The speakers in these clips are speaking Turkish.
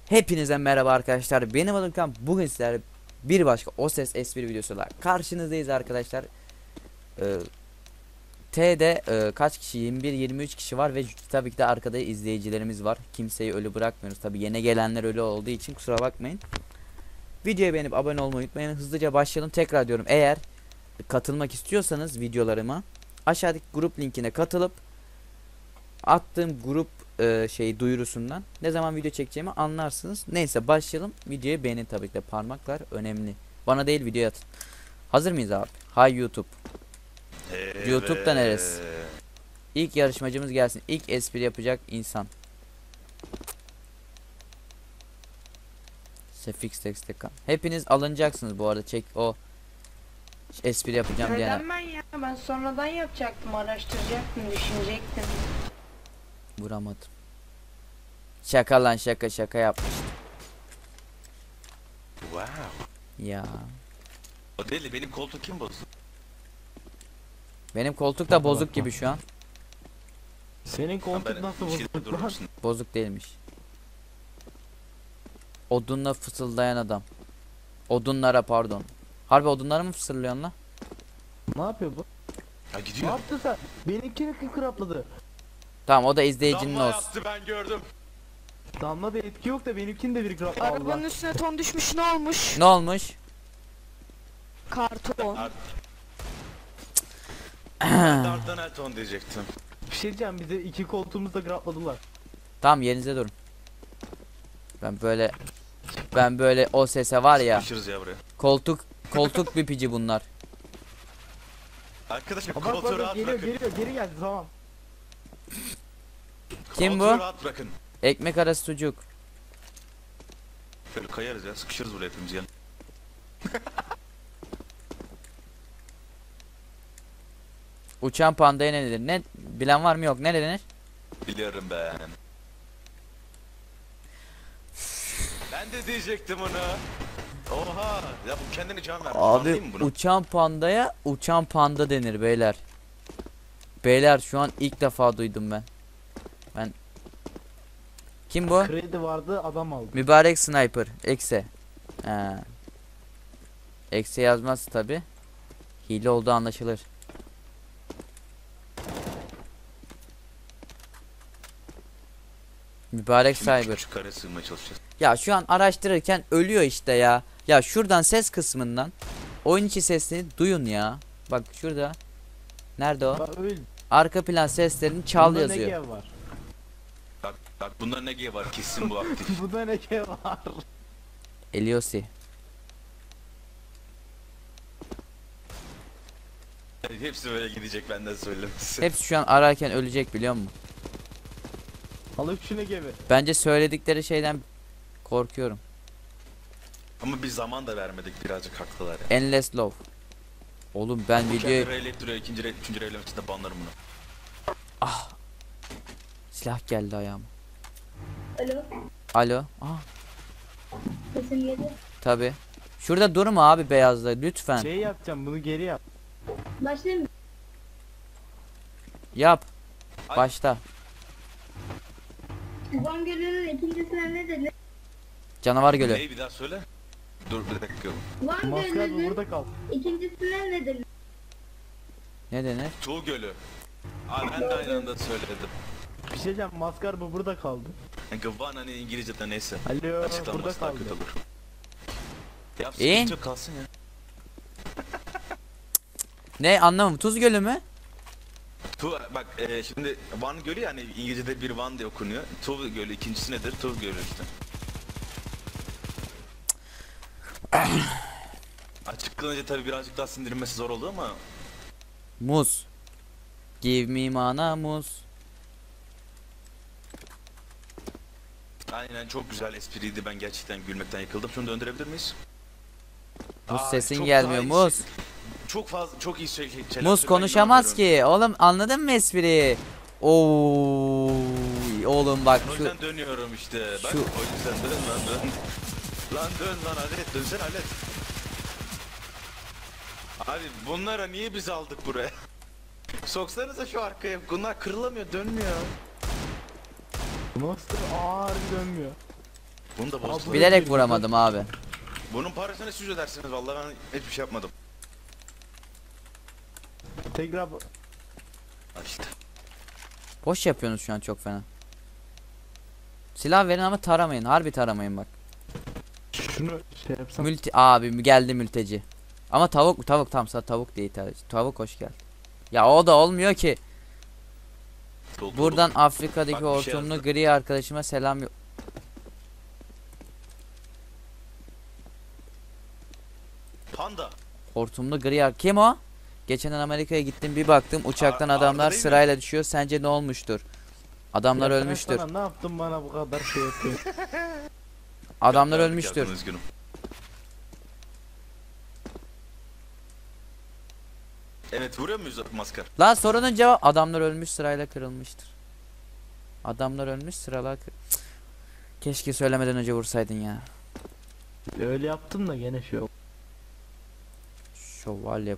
Hepinize merhaba arkadaşlar. Benim adım Kan. Bugün sizlerle bir başka O Ses Espri videosuyla karşınızdayız arkadaşlar. T'de kaç kişi? 21-23 kişi var ve tabii ki de arkada izleyicilerimiz var. Kimseyi ölü bırakmıyoruz. Tabii yeni gelenler ölü olduğu için kusura bakmayın. Videoyu beğenip abone olmayı unutmayın. Hızlıca başlayalım. Tekrar diyorum, eğer katılmak istiyorsanız videolarıma aşağıdaki grup linkine katılıp attığım grup duyurusundan ne zaman video çekeceğimi anlarsınız. Neyse başlayalım. Videoyu beğenin tabii ki de, parmaklar önemli. Bana değil, videoya atın. Hazır mıyız abi? Hay YouTube. Evet. YouTube'da neresi? İlk yarışmacımız gelsin. İlk espri yapacak insan. Sefix tekste kan. Hepiniz alınacaksınız bu arada. Çek o espri yapacağım diye. Neden ben ya? Ben sonradan yapacaktım, araştıracaktım, düşünecektim. Vuramadım. Şaka lan, şaka yapmıştım. Wow. Ya. O değil de benim koltuğu kim bozdu? Benim koltuk da bozuk gibi şu an. Senin koltuk nasıl bozuk lan? Bozuk değilmiş. Odunla fısıldayan adam. Odunlara pardon. Harbi odunlara mı fısıldıyorsun lan? Ne yapıyor bu? Ha Ne gidiyor. yaptı sen? Benimkini kırapladı. Tamam, o da izleyicinin Damla olsun. yaptı, ben gördüm. Damla da etki yok da benimkini de bir kırapladı. Arabanın üstüne ton düşmüş, ne olmuş? Ne olmuş? Karton. Dardan Elton diyecektim. Bir şey diyeceğim, bize iki koltuğumuzu da kırapladılar. Tamam, yerinize durun. Ben böyle o sese var ya. Sıkışırız ya buraya. Koltuk bipici bunlar. Arkadaşım Bak koltuğu bak rahat geliyor bırakın. geri geldi, tamam. Kim Koltuğu bu? rahat bırakın. Ekmek arası sucuk. Şöyle kayarız ya, sıkışırız buraya hepimiz yan. Uçan pandaya ne denir? Ne bilen var mı, yok? Ne denir? Biliyorum ben. Ben de diyecektim onu. Oha! Ya bu kendini can vermiş. Abi Anlayayım mı bunu? uçan pandaya uçan panda denir beyler. Beyler şu an ilk defa duydum ben. Kim bu? Kredi vardı, adam aldı. Mübarek sniper. Ekse. He. Ekse yazmaz tabi. Hile olduğu anlaşılır. Mübarek Şimdi cyber. küçük kare sığmaya çalışacağız. Ya şu an araştırırken ölüyor işte ya. Ya şuradan ses kısmından oyun içi sesini duyun ya. Bak şurada. Nerede o? Bak öyle. Arka plan seslerini çal Bunda yazıyor. ne G var? Bak bunda ne G var, kesin bu aktif. Bunda ne G var? Eliosi. Hepsi böyle gidecek, benden söylemesi. Hepsi şu an ararken ölecek, biliyor musun? Alıp şuna gibi. Bence söyledikleri şeyden korkuyorum. Ama bir zaman da vermedik, birazcık haklılar ya. Endless Love. Oğlum ben Bu videoyu... kendi reylet duruyor, ikinci reylet, üçüncü reylemesinde banlarım bunu. Silah geldi ayağıma. Alo, Alo. sesim geliyor. Tabi. Şurada durma abi, beyazda lütfen. Şey yapacağım, bunu geri yap. Başlayayım mı? Yap. Ay. Başla. Van Gölü'nün ikincisine ne denir? Canavar Gölü. Neyi bir daha söyle? Dur bir dakika. Van Maskar bu Gölü'nün burada kal. ikincisine ne denir? Ne denir? Tuğ Gölü. Aa, ben de aynı anda söyledim. Bir şey diyeceğim, maskar bu burada kaldı. Gıvan hani İngilizce'de neyse. Alo, burada Açıklanması daha kaldı. kötü olur. Ya İn. sıkıntı yok, kalsın ya. Ne, anlamadım. Tuz Gölü mü? Bak şimdi Van Gölü, yani İngilizce'de bir Van diye okunuyor. Tuğ Gölü ikincisi nedir? Tuğ Gölü işte. Açıklanınca tabii birazcık daha sindirilmesi zor oldu ama Muz. Give me mana muz. aynen, çok güzel espriydi, ben gerçekten gülmekten yıkıldım. Şunu döndürebilir miyiz? Muz Aa, sesin çok gelmiyor, daha iyi muz. Çok fazla, çok iyi şeyler Muz söylüyor, konuşamaz ben ki. Oğlum anladın mı espriyi? Oo, oğlum bak O şu yüzden dönüyorum işte. Bak şu- o yüzden dön lan dön. Lan dön lan, Alet dönsene Alet. Abi bunlara niye biz aldık buraya? Soksanıza şu arkaya. Bunlar kırılamıyor, dönmüyor. Maskar ağır dönmüyor. Bunu da bozdum. Bilerek vuramadım abi. Bunun parasını siz ödersiniz vallahi ben hiçbir şey yapmadım. Tekrar Al işte. Boş yapıyorsunuz şu an çok fena. Silah verin ama taramayın. Harbi taramayın bak. şunu şey yapsam. Abi geldi mülteci. Ama tavuk tam tavuk değil. Tavuk hoş geldi. Ya o da olmuyor ki. Dolu, Buradan dolu. Afrika'daki Bak, bir şey hortumlu yazdı. gri arkadaşıma selam Panda. Hortumlu gri kim o? Geçen Amerika'ya gittim bir baktım uçaktan Arda adamlar değil mi? sırayla düşüyor. Sence ne olmuştur? Adamlar Ya ben ölmüştür. sana ne yaptın bana bu kadar şey yapıyorsun? Adamlar Verdik ölmüştür. yardım, üzgünüm. Evet vuruyor muyuz maskar? Lan sorunun cevap adamlar ölmüş sırayla kırılmıştır. Adamlar ölmüş sıralar Cık. Keşke söylemeden önce vursaydın ya. Öyle yaptın da gene şey oldu. Şövalye.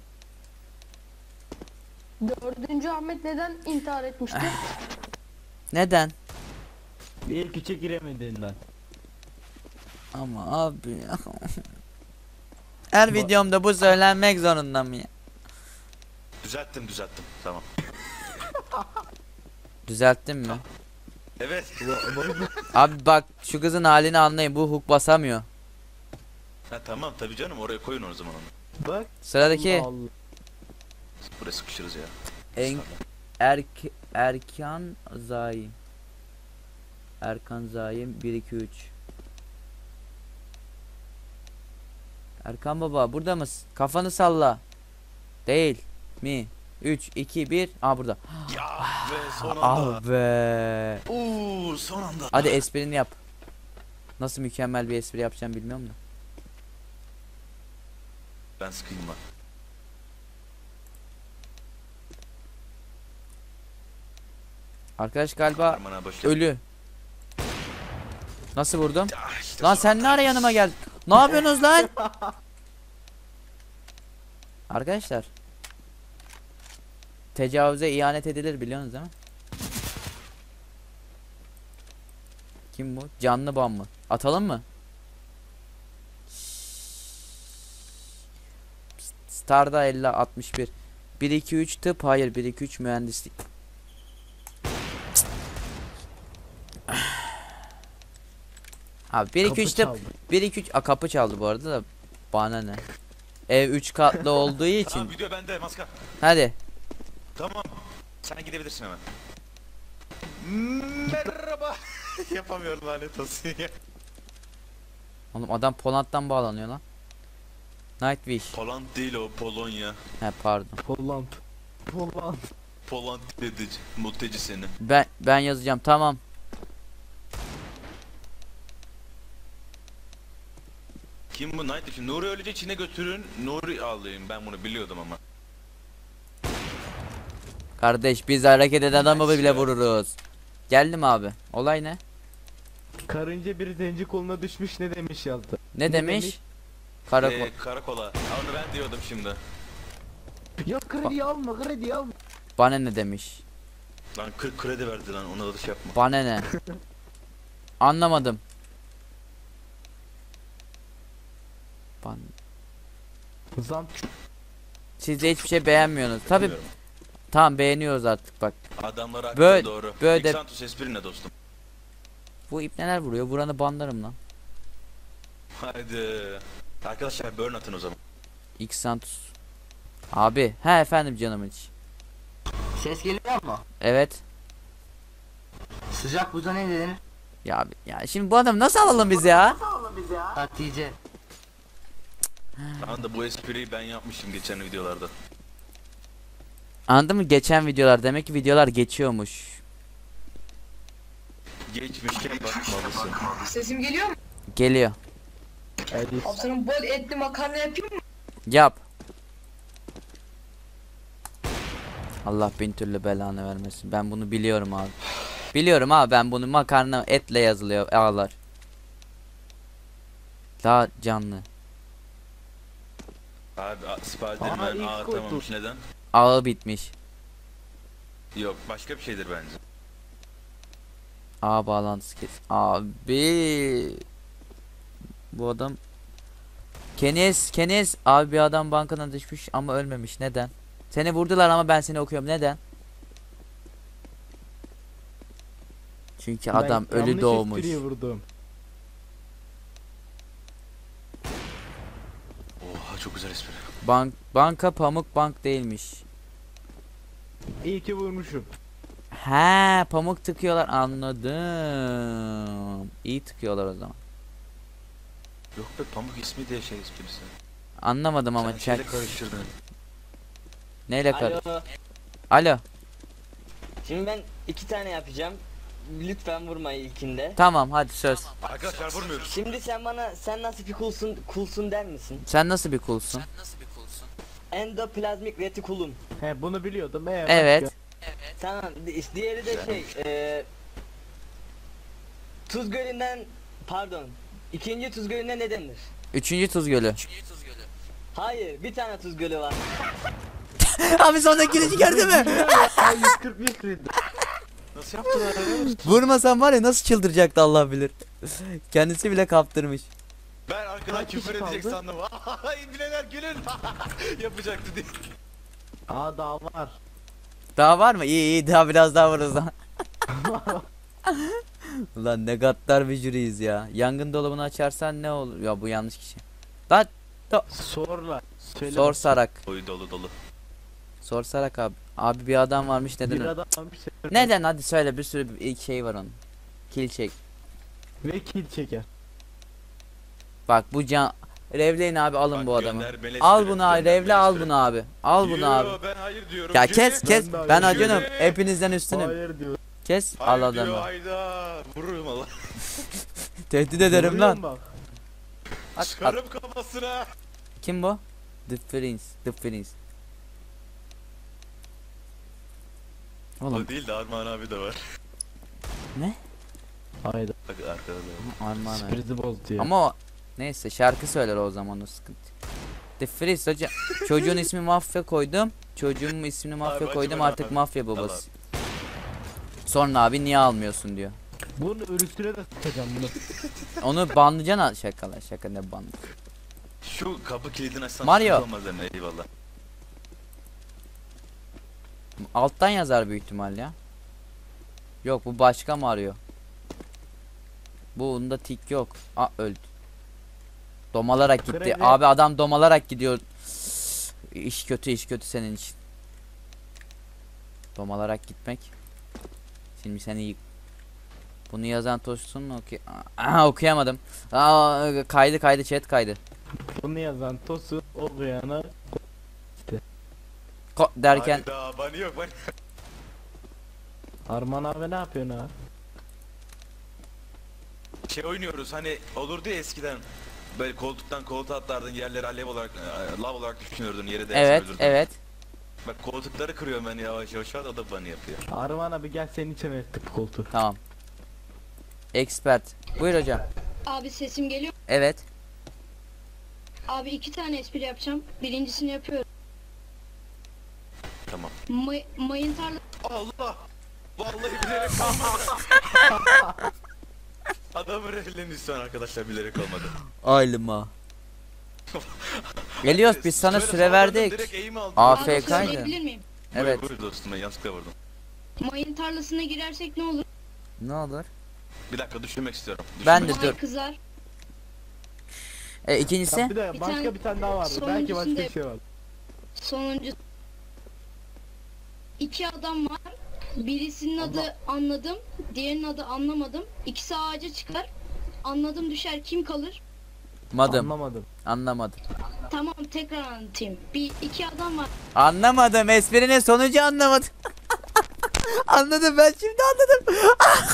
4. Ahmet neden intihar etmişti? Neden? Bir ilk üçe giremediğinden. Ama abi ya. Her videomda bu söylenmek zorunda mı ya? Düzelttim tamam. Düzelttin mi? Evet. Abi bak şu kızın halini anlayın. Bu hook basamıyor. Ha, tamam tabii canım oraya koyun o zaman onu. Bak. Sıradaki Allah Allah. Buraya sıkışırız ya. en Erkan Zaim. Erkan Zaim 1 2 3. Erkan baba burada mısın? Kafanı salla. Değil mi? 3 2 1. Aa burada. Ya ve son anda. Ah be. Son anda. Hadi esprini yap. Nasıl mükemmel bir espri yapacağım bilmiyorum da. Ben sıkayım bak. Arkadaş galiba Armana boş ver. ölü. Nasıl vurdum? Ah, işte Lan son sen ne ara yanıma geldin? Ne yapıyorsunuz lan? Arkadaşlar. Tecavüze ihanet edilir biliyorsunuz değil mi? Kim bu? Canlı bam mı? Atalım mı? Star'da 50 61. 1 2 3 tıp hayır 1 2 3 mühendislik. Abi 1 2 3 Kapı tıp çaldı. 1 2 3 kapı çaldı bu arada da bana ne? Ev 3 katlı olduğu için. Tamam video bende maskar. Hadi. Tamam. Sen gidebilirsin hemen. Merhaba. Yapamıyorum lanet olsun ya. Oğlum adam Poland'dan bağlanıyor lan. Nightwish. Poland değil o Polonya. He pardon. Poland. Poland dedi mülteci seni. Ben yazacağım tamam. Kim bu Night için? Nuri öylece Çin'e götürün. Nuri alayım ben bunu biliyordum ama. Kardeş biz hareket eden adamı Nice bile ya. vururuz. Geldim abi. Olay ne? Karınca bir zenci koluna düşmüş ne demiş yazdı. Ne demiş? Karakol. Karakola. Ha, onu ben diyordum şimdi. Ya kredi alma kredi alma. Bana ne demiş? Lan 40 kredi verdi lan ona da şey yapma. Bana ne? Anlamadım. Ban. Zam Siz de hiçbir şey beğenmiyorsunuz. Tabi Bilmiyorum. tamam beğeniyoruz artık bak. Adamlar haklı Böyle- doğru. böyle de- Xantus espri ne dostum? Bu ip neler vuruyor? Buranı banlarım lan. Haydi. Arkadaşlar burn atın o zaman. X Santos. Abi. He efendim canım hiç. Ses geliyor mu? Evet. Sıcak buza ne denir? Ya abi, ya şimdi bu adam nasıl alalım biz ya? Hatice. Tamam da bu espriyi ben yapmışım geçen videolarda. Anladın mı? Geçen videolar. Demek ki videolar geçiyormuş. Geçmişken bakmalısın. Sesim geliyor mu? Geliyor. Edis. Abi sana bol etli makarna yapayım mı? Yap. Allah bin türlü belanı vermesin. Ben bunu biliyorum abi. Biliyorum abi ben bunu makarna etle yazılıyor ağlar. Daha canlı. Abi Aa, Spiderman ilk ağ koydu. atamamış neden? Ağı bitmiş. Yok başka bir şeydir bence. Ağ bağlantısı kes. Abi. Bu adam Kenis abi, bir adam bankadan düşmüş ama ölmemiş. Neden? Seni vurdular ama ben seni okuyorum. Neden? Çünkü adam Ben ölü yanlış doğmuş. espriyi vurdum. Oha çok güzel espri. Banka pamuk bank değilmiş. İyi ki vurmuşum. He, pamuk tıkıyorlar, anladım. İyi tıkıyorlar o zaman. Yok be pamuk ismi diye şey esprisi. Anlamadım ama Sen şeyle çak. karıştırdın. Neyle karış? Alo. Alo. Şimdi ben 2 tane yapacağım. Lütfen vurma ilkinde. Tamam hadi söz. Arkadaşlar vurmuyoruz. Şimdi sen bana sen nasıl bir kulsun der misin? Sen nasıl bir kulsun? Endoplazmik retikulum. He bunu biliyordum. Evet. Tamam. Diğeri de şey Tuz Gölü'nden pardon. İkinci Tuz Gölü'ne ne denir? Üçüncü Tuz Gölü. Hayır, bir tane Tuz Gölü var. Abi sondaki girişi gördün mü? 141 lira. Nasıl yaptılar? Vurmasam var ya nasıl çıldıracaktı Allah bilir. Kendisi bile kaptırmış. Ben arkadan Kaç küfür kişi edecek kaldı? sandım. Ay bileler gülün. Yapacaktı diye. Aa daha var. Daha var mı? İyi daha biraz daha varız daha. Ulan ne gaddar bir jüriyiz ya. Yangın dolabını açarsan ne olur? Ya bu yanlış kişi. Lan Sorla. Söyle. sor Sarak. Oy dolu dolu. Sor Sarak abi. Abi bir adam varmış, neden? Bir adam almış. Neden, hadi söyle, bir sürü bir şey var onun. Kill çek. Ve kill çeker. Bak bu can Revleyin abi, alın Bak, bu adamı. gönder, beleş Al espri, bunu abi, gönder, Revle beleş al espri. bunu abi. Al bunu abi. Yo, ben hayır diyorum. Ya Cüneyt. kes Ben de ben hayır acınım, diyorum. hepinizden üstünüm. Hayır diyor. Kes al Hayır diyor, adamı. hayda. Vururum Allah. Tehdit ederim Vuruyorum lan. bak. At. Çıkarım kafasına. Kim bu? The Prince. Oğlum O değil de Armağan abi de var. Hayda. Bak arkada da var. Armağan abi. Sürprizi bozdu ya. Ama o neyse, şarkı söyler o zaman, o sıkıntı. The Freeze hocam. Çocuğun ismi Mafya koydum. Çocuğumun ismini Mafya Abi, koydum, acaba artık abi. Mafya babası. Sonra abi niye almıyorsun diyor. Bunu örüsüne de sıkacağım bunu. Onu banlayacaksın, şaka ne banlı. Şu kapı kilidini açsan Mario. sıkıntı olmaz deme, eyvallah. Alttan yazar büyük ihtimal ya. Yok, bu başka Mario. Bunda tik yok. Aa, öldü. Domalarak gitti. Kredi. Abi adam domalarak gidiyor. İş kötü senin için. Domalarak gitmek. Şimdi seni bunu yazan Tosun okuyamadım. Kaydı chat kaydı. Bunu yazan Tosun okuyana Derken Hayda bani yok bani. Arman abi ne yapıyorsun ha? Şey oynuyoruz hani olurdu ya eskiden. Böyle koltuktan koltuğa atlardın, yerleri alev olarak, lav olarak düşünürdün, yere de evet öldürdün. evet. Bak koltukları kırıyorum ben yavaş yavaş, o da bani yapıyor. Arman abi gel senin için ettik koltuğu. Tamam. Expert. Buyur hocam. Abi sesim geliyor. Evet. Abi 2 tane espri yapacağım. Birincisini yapıyorum. Tamam. Mayın tarla Allah! Vallahi bilerek olmadı. Adamı rehlerini istiyor arkadaşlar, bilerek olmadı. Aylima. Geliyoruz, biz sana Şöyle süre salladım, verdik. direkt eğim aldım. AFK abi 'ydi. söyleyebilir miyim? Evet. Buyur dostum, ben yanlışlıkla vurdum. Mayın tarlasına girersek ne olur? Ne olur? Bir dakika düşünmek istiyorum. Ben de Düşünmek- dur. May kızar. İkincisi? Tamam, bir de Bir başka tane- bir tane daha vardı. Belki başka sonuncusunda- bir şey var. Sonuncu. 2 adam var. Birisinin adı anladım. Diğerinin adı anlamadım. İkisi ağaca çıkar. Anladım düşer. Kim kalır? Anlamadım. Anlamadım. Tamam tekrar anlatayım. 2 adam var. Anlamadım. Esprinin sonucu anlamadım. Anladım, ben şimdi anladım.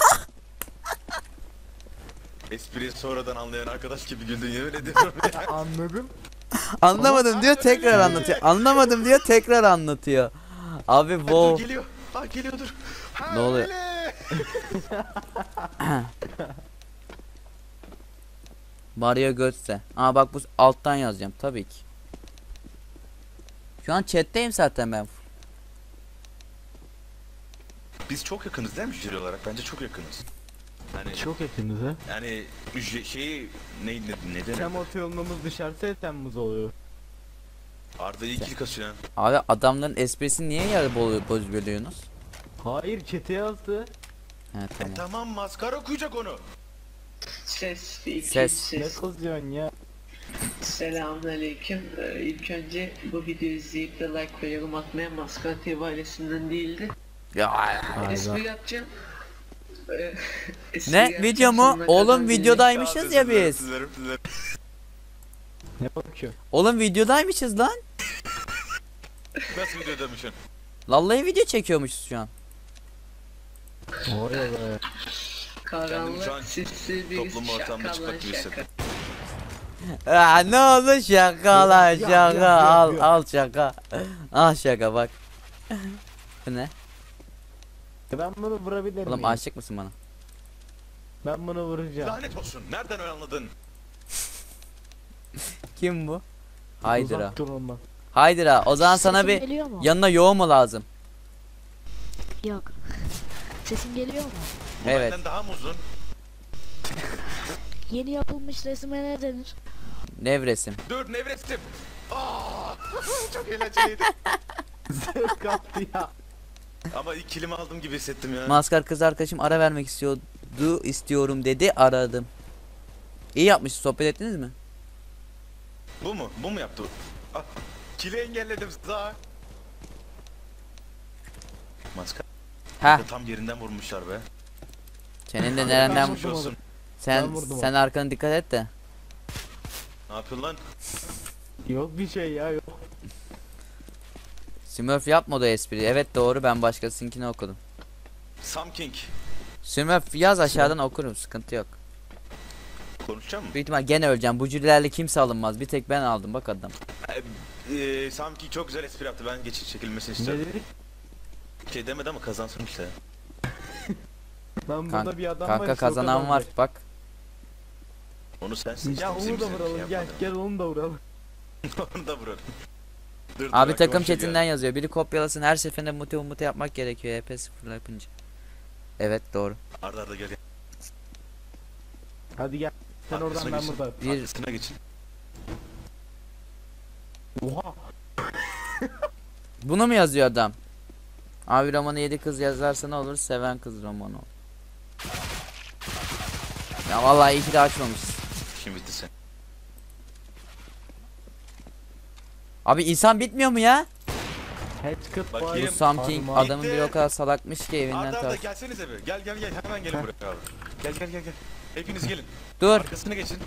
Espriyi sonradan anlayan arkadaş gibi güldün, yemin ediyorum ya. Anladım. Anlamadım diyor, tekrar anlatıyor. Anlamadım diyor, tekrar anlatıyor. Abi Dur wow. geliyor. Ha geliyor dur. Ha, Ne oluyor? öyle. Mario Götze. Aa bak, bu alttan yazacağım tabii ki. Şu an chat'teyim zaten ben. Biz çok yakınız değil mi jüri olarak? Bence çok yakınız. Hani Çok yakınız ha. yani şeyi ne denir? Tem otoyolunumuz düşerse Temmuz oluyor. Arda iyi kill kasıyor. Abi adamların esprisini niye yarı bozuyorsunuz? Hayır çete yazdı. He tamam. Tamam maskara okuyacak onu. Ses, iki Ses. Ne ses. kızıyorsun ya? Selamünaleyküm. İlk önce bu videoyu izleyip de like ve yorum atmaya Maskara TV ailesinden değildi. Ya. Espri yapacağım. Espri Ne yapacağım, video mu? sonuna kadar Oğlum dinleyin. videodaymışız ya biz. Sizlerim. Ne bakıyor? Oğlum videodaymışız lan. Nasıl video demişsin? Vallahi video çekiyormuşuz şu an. Vay be. Kendimi şu an Karanlık, sisli bir toplum ortamda şaka çıplak lan gibi şaka. hissettim. Ne oldu şaka lan Yok, şaka yok, al yok. al şaka. Al şaka bak. Bu ne? Ben bunu vurabilir Oğlum miyim? aşık mısın bana? Ben bunu vuracağım. Lanet olsun. Nereden öyle anladın? Kim bu? Haydıra. Uzak dur ondan. Haydıra o zaman sana Sesim bir geliyor mu? yanına yoğun mu lazım? Yok. Sesim geliyor mu? Bu Evet. benden daha mı uzun? Yeni yapılmış resme ne denir? Dur Nevresim. nevrestim. Aa, çok eğlenceliydi. Zevk attı ya. Ama ilk kilimi aldım gibi hissettim ya. Maskar kız arkadaşım ara vermek istiyorum dedi aradım. İyi yapmış sohbet ettiniz mi? Bu mu? Bu mu yaptı? Ah, kili engelledim sağ. Maskar. Ha Tam yerinden vurmuşlar be. senin de nereden vurdum Geçmiş olsun. sen Ben vurdum sen arkana dikkat et de. Ne yapıyorsun lan? Yok bir şey ya yok. Smurf yapmadı o espriyi. Evet doğru ben başkasınınkini okudum. Sam King. Smurf yaz aşağıdan okurum sıkıntı yok. Konuşacak mı? Büyük ihtimal gene öleceğim. Bu cürelerle kimse alınmaz. Bir tek ben aldım bak adam. Sam King çok güzel espri yaptı. Ben çekilmesini Ne istiyorum. dedik? Bir şey demedi ama kazansın işte. Lan burada bir adam var. Kanka işte, o kazanan var kazanacak. bak. Onu sen seçtin. Ya bizim onu da için vuralım şey gel yapmadın. gel onu da vuralım. Onu da vuralım. Dur, Abi aklıma takım bir şey chatinden yazıyor. Biri kopyalasın her seferinde mute yapmak gerekiyor. EP sıfırla yapınca. Evet doğru. geldi. Arda gel. Hadi gel. Sen Arkasına oradan ben geçin. buradan. Bir Arkasına geçin. Oha. bunu mu yazıyor adam? Abi romanı 7 kız yazarsa ne olur? Seven kız romanı olur. Ya vallahi iyi ki de açmamışız. Şimdi bitti sen. Abi insan bitmiyor mu ya? Headcut Bakayım. Bu something Bitti. adamın biri o kadar salakmış ki evinden Arda tas. gelsenize bir. Gel hemen gelin buraya abi. Gel. Hepiniz gelin. Dur. Arkasına geçin.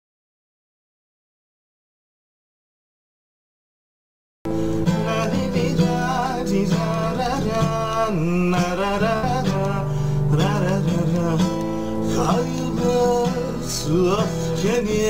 Kaybı öfkeni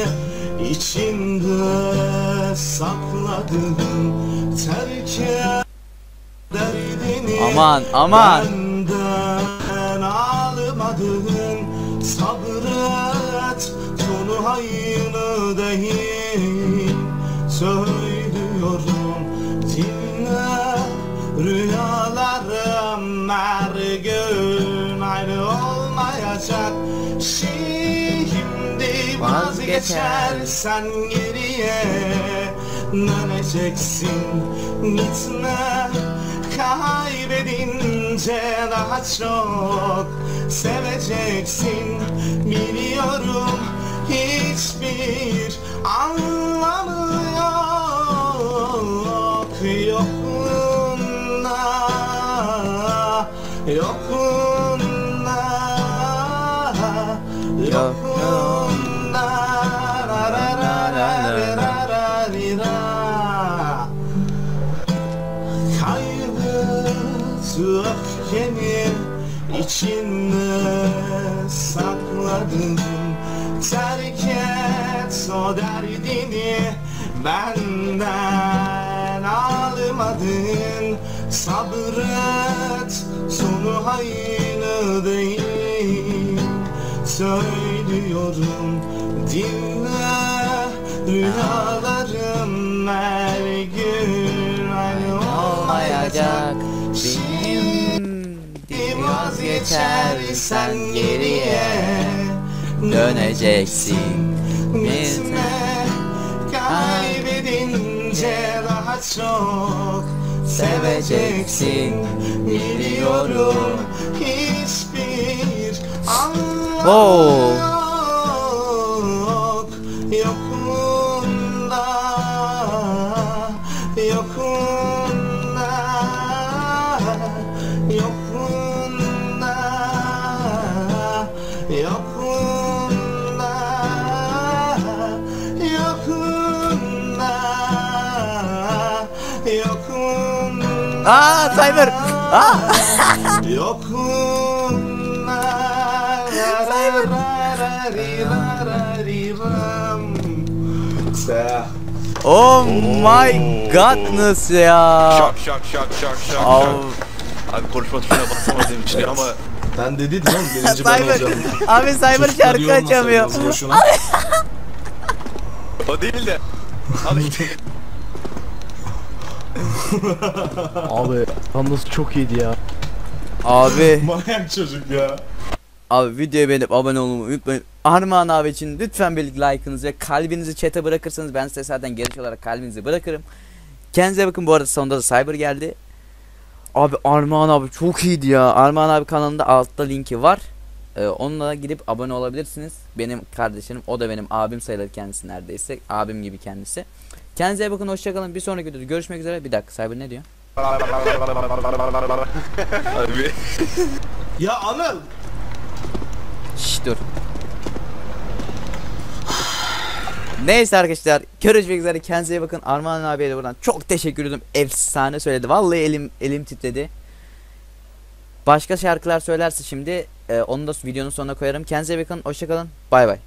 içinde sakladım, terk et derdini. Aman aman. Benden almadın, sabret, sonu hayırlı değil. Söylüyorum dinle, rüyalarım her gün aynı olmayacak. Şimdi vazgeçersen geriye döneceksin. Gitme, kaybedince daha çok seveceksin. Biliyorum hiçbir anlamı yok yokluğunda, yokluğunda, yokluğunda. Ra ra ra ra ra ra ra. Kaybı öfkenin içinde sakladım, terk et o derdini. Benden almadın, sabret, sonu hayırlı değil. Söylüyorum dinle, rüyalarım her gün aynı olmayacak. Olmayacak. Benim Vazgeçersen geçersen geriye döneceksin. Gitme, kaybedince daha çok seveceksin. Biliyorum hiçbir anlam yok yokluğunda, yokluğunda, yokluğunda, yokluğunda, yokluğunda, yokluğunda. Aa Cyber. Aa. Yokluğunda. Oh my godness ya. Şak. Av. Abi konuşma tuşuna basamadığım için ama Ben dediydim oğlum birinci ben Cyber. olacağım. Abi Cyber Çocuklar şarkı iyi olmasaydı açamıyor. az boşuna. o değil de. Al işte. Abi yalnız çok iyiydi ya. Abi. Manyak çocuk ya. Abi videoyu beğenip abone olmayı unutmayın. Armağan abi için lütfen bir like'ınızı ve kalbinizi chat'e bırakırsanız ben size zaten geliş olarak kalbinizi bırakırım. Kendinize bakın, bu arada sonunda da Cyber geldi. Abi Armağan abi çok iyiydi ya. Armağan abi kanalında altta linki var. Onunla gidip abone olabilirsiniz. Benim kardeşim, o da benim abim sayılır kendisi neredeyse. Abim gibi kendisi. Kendinize bakın, hoşçakalın. Bir sonraki videoda görüşmek üzere. Bir dakika, Cyber ne diyor? Abi. Ya Anıl. Şşş dur. Neyse arkadaşlar, görüşmek üzere, kendinize iyi bakın. Armağan abiye de buradan çok teşekkür ederim. Efsane söyledi. Vallahi elim titredi. Başka şarkılar söylerse şimdi onu da videonun sonuna koyarım. Kendinize iyi bakın. Hoşça kalın. Bay bay.